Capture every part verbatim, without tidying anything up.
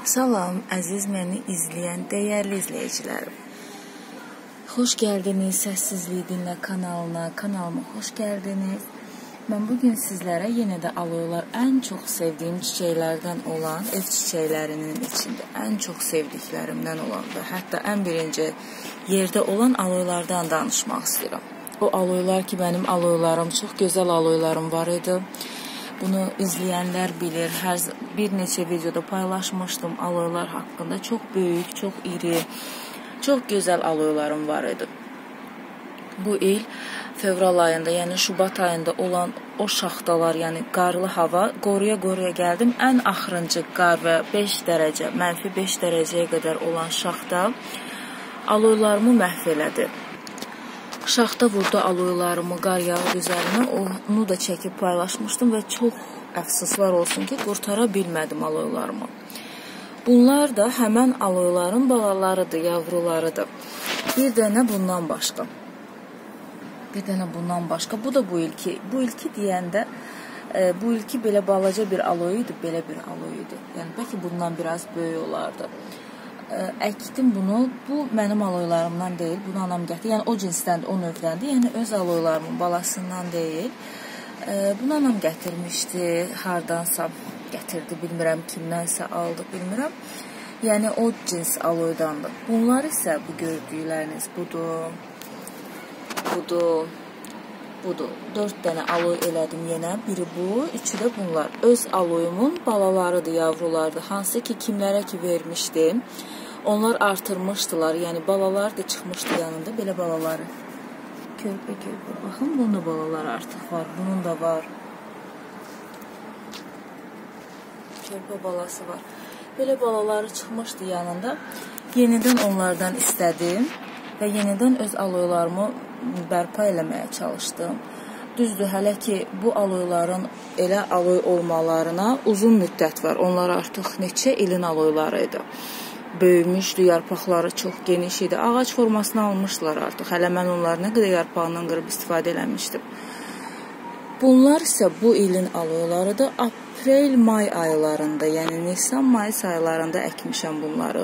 Salam, əziz məni izləyən dəyərli izləyicilərim. Xoş gəldiniz Səssizlik Dinlə kanalına, kanalıma xoş gəldiniz. Mən bugün sizlərə yenə də aloelar ən çox sevdiyim çiçəklərdən olan, ev çiçəklərinin içində ən çox sevdiklərimdən olan və hətta ən birinci yerdə olan aloelardan danışmaq istəyirəm. O aloelar ki, mənim aloelarım, çox gözəl aloelarım var idi. Bunu izləyənlər bilir, hər bir neçə videoda paylaşmışdım aloelar haqqında. Çox böyük, çox iri, çox gözəl aloelarım var idi. Bu il fevral ayında, yəni Şubat ayında olan o şaxtalar, yəni qarlı hava, qoruya-qoruya gəldim. Ən axırıncı qar və beş dərəcə, mənfi beş dərəcəyə qədər olan şaxta aloelarımı məhv elədi. Şaxta vurdu aloelarımı qar yağdı üzərinə, onu da çəkib paylaşmışdım və çox əfsuslar olsun ki, qurtara bilmədim aloelarımı. Bunlar da həmən aloeların balalarıdır, yavrularıdır. Bir dənə bundan başqa. Bir dənə bundan başqa. Bu da bu ilki. Bu ilki deyəndə, e, bu ilki belə balaca bir aloe idi, belə bir aloe idi. Yəni, bəlkə bundan biraz böyük olardı. Əkdim bunu, bu mənim aloelarımdan deyil, bunu anam gətirdi, yəni o cinsdəndir, o növdəndir, yəni öz aloelarımın balasından deyil. Bunu anam gətirmişdi, hardansa gətirdi, bilmirəm, kimdənsə aldı, bilmirəm. Yəni o cins aloedandır. Bunlar isə bu gördükləriniz budur, budur, budur. Dörd dənə aloe elədim yenə, biri bu, üçü də bunlar. Öz aloemun balalarıdır, yavrulardır, hansı ki kimlərə ki vermişdim. Onlar artırmışdılar, yəni balalar da çıxmışdı yanında, belə balaları. Körpə körpə, baxın, bunun da balaları artıq var, bunun da var. Körpə balası var. Belə balaları çıxmışdı yanında. Yenidən onlardan istədim və yenidən öz aloelarımı bərpa eləməyə çalışdım. Düzdür, hələ ki bu aloeların elə aloe olmalarına uzun müddət var. Onlar artıq neçə ilin aloeları idi. Böyümüşdü, yarpaqları çox geniş idi. Ağac formasını almışlar artıq. Hələ mən onları nə qədər yarpağından qırıb istifadə eləmişdim. Bunlar isə bu ilin aloelarıdır. Aprel-may aylarında, yəni Nisan-Mayıs aylarında əkmişəm bunları.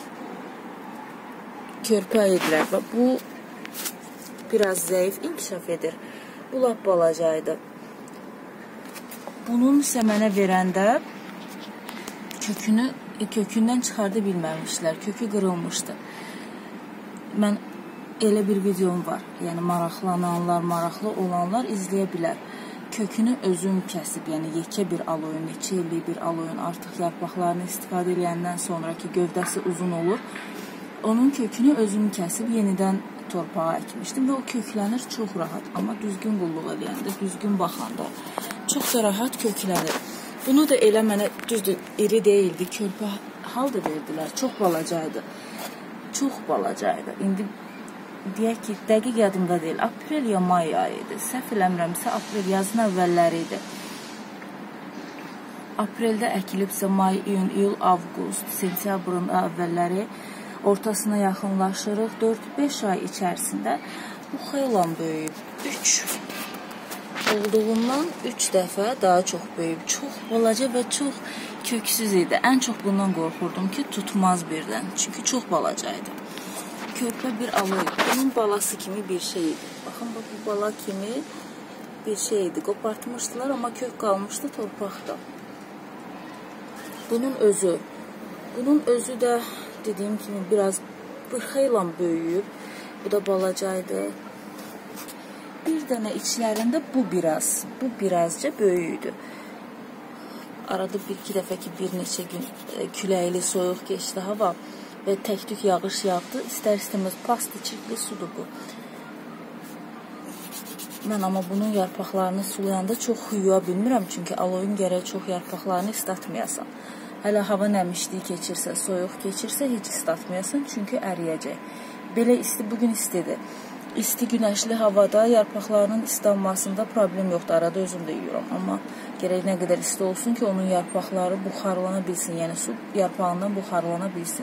Körpə idilər və bu biraz zəif inkişaf edir. Bu lap balacaydı. Bunun isə mənə verəndə kökünü kökündən çıxarda bilməmişlər. Kökü qırılmışdı. Mən elə bir videom var. Yəni maraqlananlar, maraqlı olanlar izləyə bilər. Kökünü özüm kəsib, yəni yekə bir aloe, neçə illik bir aloe artıq yarpaqlarını istifadə edəndən sonraki gövdəsi uzun olur. Onun kökünü özüm kəsib yenidən torpağa əkmişdim və o köklənir çox rahat. Amma düzgün qulluq eləyəndə, düzgün baxanda çox da rahat köklənir. Bunu da elə mənə düzdür, iri deyildi, körpə halda verdilər, çox balacaydı. Çox balacaydı. İndi deyək ki, dəqiq yadımda deyil, aprel ya may ayı idi. Səhv eləmirəmsə, aprel yazın əvvəlləri idi. Apreldə əkilibsə may, iyun, iyul, avqust, sentyabrın əvvəlləri ortasına yaxınlaşırıq. dörd beş ay içərisində bu xeylan böyüyüb. üç olduğundan üç dəfə daha çox böyüyüb. Çox balaca və çox köksüz idi. Ən çox bundan qorxurdum ki, tutmaz birdən. Çünki çox balacaydı. Körpə bir aloe. Bunun balası kimi bir şey idi. Baxın, bu bala kimi bir şey idi. Qopartmışdılar, amma kök qalmışdı torpaqda. Bunun özü. Bunun özü də dediyim kimi biraz bir xeylan böyüyüb. Bu da balacaydı. Bir dənə içlərində bu biraz, bu birazca böyüydü. Arada bir-iki dəfə ki, bir neçə gün küləkli, soyuq geçdi hava və tək-tük yağış yağdı. İstər-istəməz pastı, çirkli sudur bu. Mən amma bunun yarpaqlarını sulayanda çox yuya bilmirəm, çünki aloeun gərək çox yarpaqlarını islatmayasan. Hələ hava nəmişliyi keçirsə, soyuq keçirsə, heç islatmayasan, çünki əriyəcək. Belə isti, bugün istidir. İsti günəşli havada yarpaqlarının islanmasında problem yoxdur. Arada özüm də yuyuram. Amma gərək nə qədər isti olsun ki, onun yarpaqları buxarlana bilsin. Yəni su yarpağından buxarlana bilsin.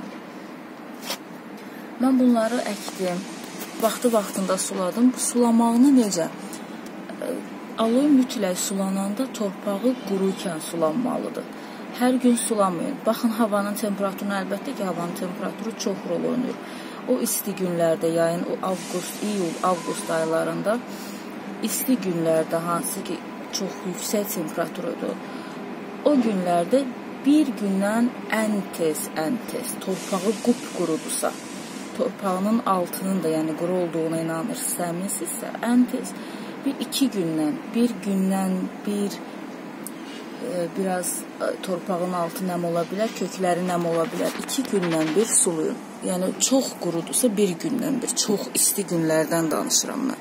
Mən bunları əkdim. Vaxtı-vaxtında suladım. Sulamağını necə? Aloe mütləq sulananda torpağı quruyken sulanmalıdır. Hər gün sulamayın. Baxın, havanın temperaturu, əlbəttə ki, havanın temperaturu çox rol oynayır. O isti günlərdə, yayın o avqust, iyul, avqust aylarında isti günlərdə, hansı ki çox yüksək temperaturudur, o günlərdə bir gündən ən tez, ən tez torpağı qupqurudursa, torpağının altının da, yəni quru olduğuna inanırsınız, əminsinizsə, ən tez bir iki gündən, bir gündən bir e, biraz torpağın altı nəm ola bilər, kökləri nəm ola bilər. İki gündən bir sulayın. Yəni çox qurudursa bir gündən bir, çox isti günlərdən danışıram mən.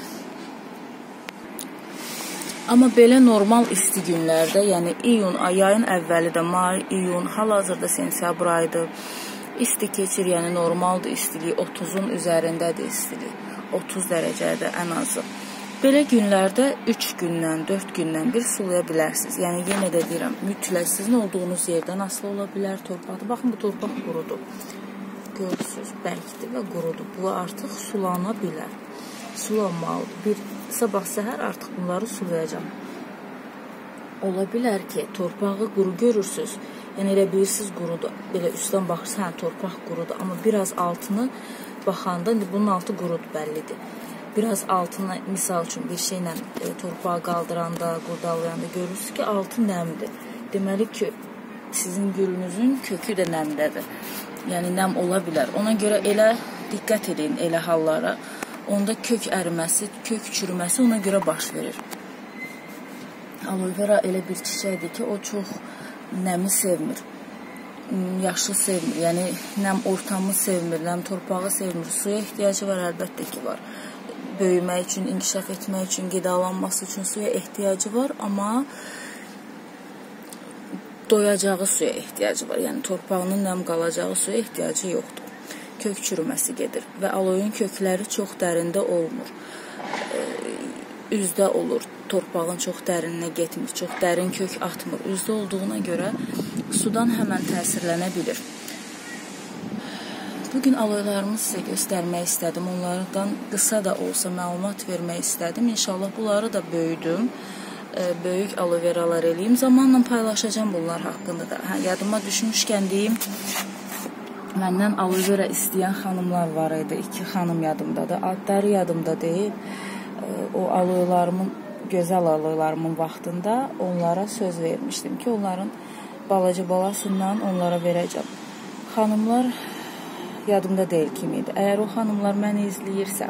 Amma belə normal isti günlərdə, yəni iyun, yayın əvvəlidə, may, iyun, hal-hazırda sentyabr ayıdır. İsti keçir, yəni normaldır istilik, otuzun üzərindədir istilik. otuz dərəcədə ən azı. Belə günlərdə üç gündən, dörd gündən bir sulaya bilərsiniz. Yəni yenə də deyirəm, mütləq sizin olduğunuz yerdən asılı ola bilər torpaqda. Baxın, bu torpaq qurudur. Görürsünüz, bərkdir və qurudur. Bu artıq sulana bilər. Sulanmalıdır. Bir sabah səhər artıq bunları sulayacam. Ola bilər ki, torpağı quru görürsünüz. Yəni elə bilirsiniz qurudur. Belə üstdən baxırsınız, hə, torpaq qurudur. Amma biraz altını baxanda, bunun altı qurudur, bəllidir. Biraz altına, misal üçün bir şeylə e, torpağı qaldıranda, qurdalayanda görürsünüz ki, altı nəmdir. Deməli ki, sizin gülünüzün kökü də nəmdədir. Yəni nəm ola bilər. Ona görə elə diqqət edin elə hallara. Onda kök əriməsi, kök çürüməsi ona görə baş verir. Aloe vera elə bir çiçəkdir ki, o çox nəmi sevmir. Yaşlı sevmir. Yəni nəm ortamı sevmir, nəm torpağı sevmir. Suya ehtiyacı var, əlbəttə ki var. Böyümək üçün, inkişaf etmək üçün, qidalanması üçün suya ehtiyacı var, amma doyacağı suya ehtiyacı var. Yəni torpağının nəm qalacağı suya ehtiyacı yoxdur. Kök çürüməsi gedir və aloeun kökləri çox dərində olmur. Üzdə olur, torpağın çox dərinə getmir, çox dərin kök atmır. Üzdə olduğuna görə sudan həmən təsirlənə bilir. Bugün aloelarımı sizə göstərmək istədim. Onlardan qısa da olsa məlumat vermək istədim. İnşallah bunları da böyüdüm. Böyük aloe veralar eləyim. Zamanla paylaşacağım bunlar haqqında da. Hə, yadıma düşmüşkən deyim, məndən aloe vera istəyən xanımlar var idi. İki xanım yadımdadır. Adları yadımda deyil. O aloelarımın, gözəl aloelarımın vaxtında onlara söz vermişdim ki, onların balaca balasından onlara verəcəm. Xanımlar yadımda deyil kim idi. Əgər o xanımlar məni izləyirsə,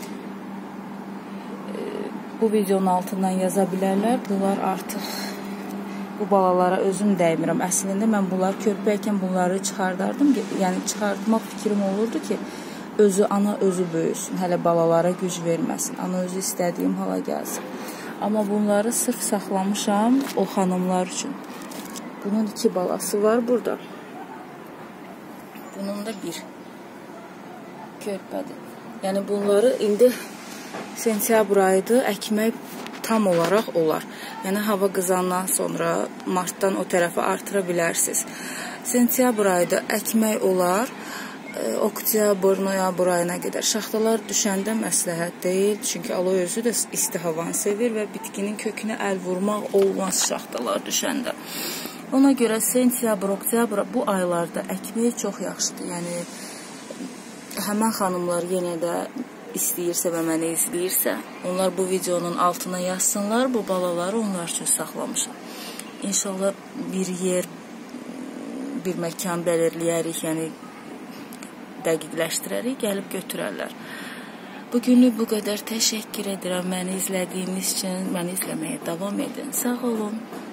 bu videonun altından yaza bilərlər. Bunlar artıq bu balalara özüm dəymirəm. Əslində mən bunlar körpəykən bunları çıxardardım. Yəni çıxartmaq fikrim olurdu ki, özü, ana özü böyüsün. Hələ balalara güc verməsin. Ana özü istədiyim hala gəlsin. Amma bunları sırf saxlamışam o xanımlar üçün. Bunun iki balası var burada. Bunun da bir körpədir. Yəni bunları indi sentyabr ayıdır, əkmək tam olaraq olar. Yəni hava qızandan sonra martdan o tərəfə artıra bilərsiniz. Sentyabr ayıdır, əkmək olar. Oktyabr, noyabr ayına qədər. Şaxtalar düşəndə məsləhət deyil. Çünki aloe özü də isti havanı sevir və bitkinin kökünə əl vurmaq olmaz şaxtalar düşəndə. Ona görə sentyabr, oktyabr bu aylarda əkmək çox yaxşıdır. Yəni həmən xanımlar yenə də istəyirsə və məni izləyirsə, onlar bu videonun altına yazsınlar, bu balaları onlar üçün saxlamışam. İnşallah bir yer, bir məkan belirləyərik, yəni dəqiqləşdirərik, gəlib götürərlər. Bugünlük bu qədər təşəkkür edirəm məni izlədiyiniz üçün, məni izləməyə davam edin. Sağ olun.